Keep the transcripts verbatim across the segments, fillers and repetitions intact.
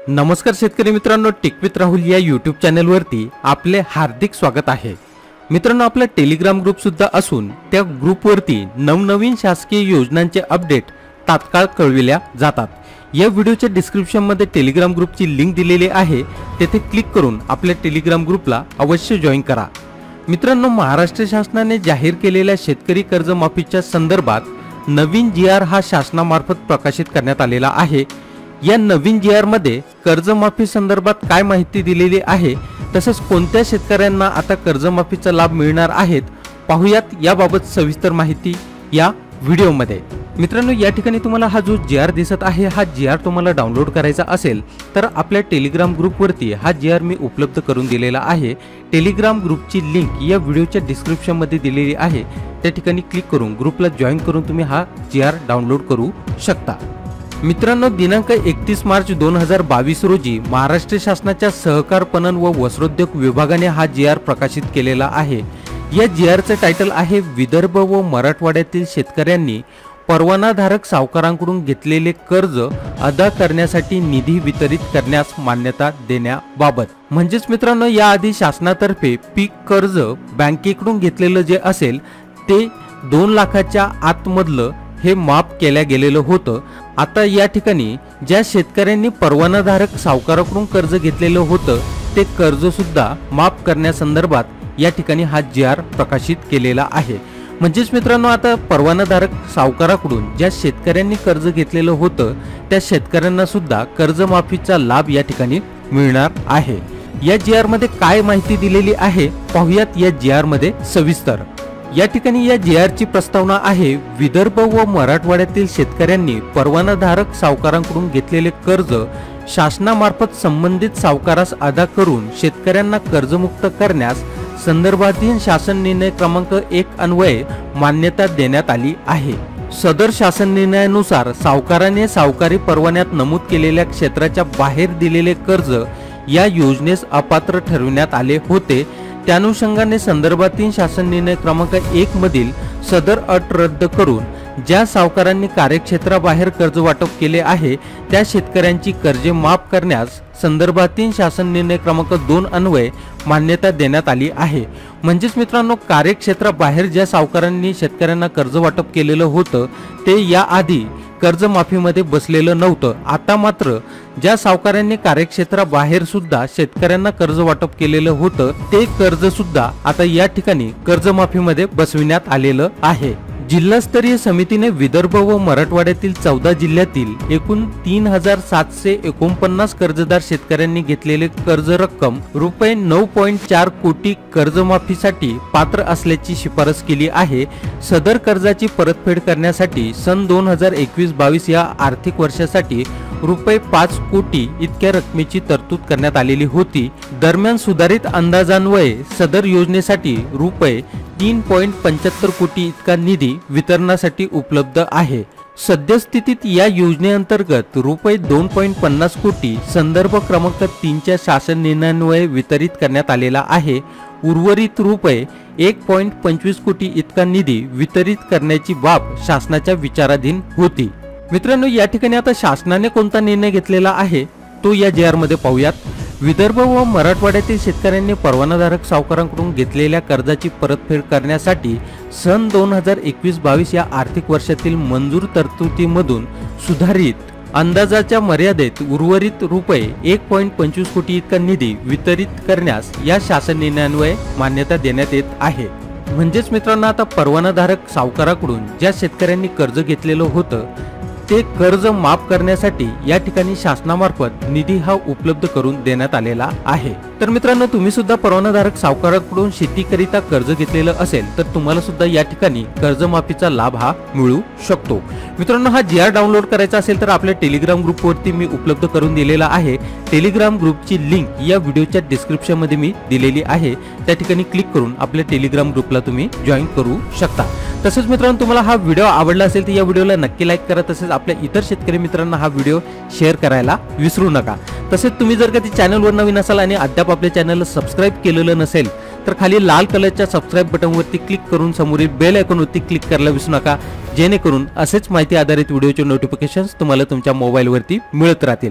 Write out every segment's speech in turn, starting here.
नमस्कार शेतकरी मित्रांनो, टेक विथ राहुल या यूट्यूब चॅनलवरती आपले हार्दिक स्वागत आहे। मित्रांनो, आपला टेलिग्राम ग्रुप सुद्धा असून त्या ग्रुपवरती नवनवीन शासकीय योजनांचे अपडेट तात्काळ कळविल्या जातात। या व्हिडिओच्या डिस्क्रिप्शन मध्ये टेलिग्राम ग्रुपची लिंक दिलेली आहे, तेथे क्लिक करून आपल्या टेलिग्राम ग्रुपला अवश्य जॉइन करा। मित्रांनो, महाराष्ट्र शासनाने जाहीर केलेल्या शेतकरी कर्जमाफीच्या संदर्भात नवीन जी आर हा शासनामार्फत प्रकाशित करण्यात आलेला आहे। या नवीन जी आर मध्ये कर्जमाफी संदर्भात काय माहिती दिलेली आहे, तसेच कोणत्या शेतकऱ्यांना आता कर्जमाफीचा लाभ मिळणार आहेत, पाहूयात याबाबत सविस्तर माहिती या व्हिडिओमध्ये। मित्रांनो, या ठिकाणी तुम्हाला हा जो जी आर दिसत आहे, हा जी आर तुम्हाला डाउनलोड करायचा असेल तर आपल्या टेलिग्राम ग्रुपवरती हा जी आर मी उपलब्ध करून दिलेला आहे। टेलिग्राम ग्रुपची लिंक या व्हिडिओच्या डिस्क्रिप्शन मध्ये दिलेली आहे, त्या ठिकाणी क्लिक करून ग्रुपला जॉइन करून तुम्ही हा जी आर डाउनलोड करू शकता। मित्रांनो, दिनांक एकतीस मार्च दोन हजार बावीस रोजी महाराष्ट्र शासनाच्या सहकार पणन व वस्त्रोद्योग विभागाने हा जी आर प्रकाशित केलेला आहे। या जी आरचे टायटल आहे विदर्भ व मराठवाड्यातील शेतकऱ्यांनी परवानाधारक सावकारांकडून घेतलेले कर्ज अदा करण्यासाठी निधी वितरित करण्यास मान्यता देण्याबाबत। म्हणजेच मित्रांनो, याआधी शासनातर्फे पीक कर्ज बँकेकडून घेतलेलं जे असेल ते दोन लाखाच्या आतमधलं हे माफ केल्या गेलेलं होतं। आता या ठिकाणी ज्या शेतकऱ्यांनी परवानाधारक सावकाराकडून कर्ज घेतलेलं होतं ते कर्ज सुद्धा माफ करण्यासंदर्भात या ठिकाणी हा जी आर प्रकाशित केलेला आहे। म्हणजेच मित्रांनो, आता परवानाधारक सावकाराकडून ज्या शेतकऱ्यांनी कर्ज घेतलेलं होतं त्या शेतकऱ्यांना सुद्धा कर्जमाफीचा लाभ या ठिकाणी मिळणार आहे। या जी आर मध्ये काय माहिती दिलेली आहे, पाहूयात या जी आर मध्ये सविस्तर। या ठिकाणी या जी आर ची प्रस्तावना आहे, विदर्भ व मराठवाड्यातील शेतकऱ्यांनी परवानाधारक सावकारांकडून घेतलेले कर्ज शासनामार्फत संबंधित सावकारास अदा करून शेतकऱ्यांना कर्जमुक्त करण्यास संदर्भातील शासन निर्णय क्रमांक एक अन्वये मान्यता देण्यात आली आहे। सदर शासन निर्णयानुसार सावकाराने सावकारी परवान्यात नमूद केलेल्या क्षेत्राच्या बाहेर दिलेले कर्ज या योजनेस अपात्र ठरविण्यात आले होते। त्यानुषंगाने संदर्भातील शासन निर्णय क्रमांक एक मधील सदर अट रद्द करून ज्या सावकारांनी कार्यक्षेत्राबाहेर कर्ज वाटप केले आहे त्या शेतकऱ्यांची कर्जे माफ करण्यास संदर्भातील शासन निर्णय क्रमांक दोन अन्वये मान्यता देण्यात आली आहे। म्हणजेच मित्रांनो, कार्यक्षेत्राबाहेर ज्या सावकारांनी शेतकऱ्यांना कर्ज वाटप केलेलं होतं ते याआधी कर्जमाफीमध्ये बसलेलं नव्हतं। आता मात्र ज्या सावकारांनी कार्यक्षेत्राबाहेर सुद्धा शेतकऱ्यांना कर्ज वाटप केलेलं होतं ते कर्ज सुद्धा आता या ठिकाणी कर्जमाफीमध्ये बसविण्यात आलेलं आहे। जिल्हास्तरीय समितीने विदर्भ व मराठवाड्यातील चौदा जिल्ह्यातील एकूण तीन हजार सातशे एकोणपन्नास कर्जदार शेतकऱ्यांनी घेतलेले कर्ज रक्कम रुपये नऊ पॉईंट चार कोटी कर्जमाफीसाठी पात्र असल्याची शिफारस केली आहे। सदर कर्जाची परतफेड करण्यासाठी सन दोन हजार एकवीस बावीस या आर्थिक वर्षासाठी रुपये पाच कोटी इतक्या रकमेची तरतूद करण्यात आलेली होती। दरम्यान सुधारित अंदाजान्वये सदर योजनेसाठी रुपये तीन पॉईंट पंच्याहत्तर कोटी इतका निधी वितरणासाठी उपलब्ध आहे। सद्यस्थितीत या योजनेअंतर्गत रुपये दोन पॉईंट पन्नास कोटी संदर्भ क्रमांक तीनच्या शासन निर्णयान्वये वितरित करण्यात आलेला आहे। उर्वरित रुपये एक पॉईंट पंचवीस कोटी इतका निधी वितरित करण्याची बाब शासनाच्या विचाराधीन होती। मित्रांनो, या ठिकाणी आता शासनाने कोणता निर्णय घेतलेला आहे तो या जी आर मध्ये पाहूयात। विदर्भ व मराठवाड्यातील शेतकऱ्यांनी परवानाधारक सावकारांकडून घेतलेल्या कर्जाची परतफेड करण्यासाठी सन दोन हजार एकवीस बावीस या आर्थिक वर्षातील मंजूर तरतुदीमधून सुधारित अंदाजाच्या मर्यादेत उर्वरित रुपये एक पॉईंट पंचवीस कोटी इतका निधी वितरित करण्यास या शासन निर्णयान्वये मान्यता देण्यात येत आहे। म्हणजेच मित्रांनो, आता परवानाधारक सावकाराकडून ज्या शेतकऱ्यांनी कर्ज घेतलेलं होतं ते कर्ज माफ करण्यासाठी या ठिकाणी शासनामार्फत निधी हा उपलब्ध करून देण्यात आलेला आहे। तर मित्रांनो, तुम्ही सुद्धा परवानाधारक सावकाराकडून शेतीकरिता कर्ज घेतलेलं असेल तर तुम्हाला सुद्धा या ठिकाणी कर्जमाफीचा लाभ हा मिळू शकतो। मित्रांनो, हा जी आर डाउनलोड करायचा असेल तर आपल्या टेलिग्राम ग्रुपवरती मी उपलब्ध करून दिलेला आहे। टेलिग्राम ग्रुपची लिंक या व्हिडिओच्या डिस्क्रिप्शन मध्ये मी दिलेली आहे, त्या ठिकाणी क्लिक करून आपल्या टेलिग्राम ग्रुपला तुम्ही जॉईन करू शकता। तसेच मित्रांनो, तुम्हाला हा व्हिडिओ आवडला असेल तर या व्हिडिओला नक्की लाईक करा, तसेच आपल्या इतर शेतकरी मित्रांना हा व्हिडिओ शेअर करायला विसरू नका। तसेच तुम्ही जर कधी चॅनलवर नवीन असाल आणि अद्याप आपल्या चॅनलला सबस्क्राइब केलेलं नसेल तर खाली लाल कलरच्या सबस्क्राइब बटनवरती क्लिक करून समोरील बेल आयकॉनवरती क्लिक करायला विसरू नका, जेणेकरून असेच माहिती आधारित व्हिडिओचे नोटिफिकेशन्स तुम्हाला तुमच्या मोबाईलवरती मिळत राहतील।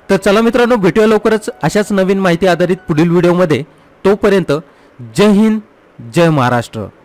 तर चला मित्रांनो, भेटूया लवकरच अशाच नवीन माहिती आधारित पुढील व्हिडिओमध्ये. तोपर्यंत जय हिंद, जय महाराष्ट्र.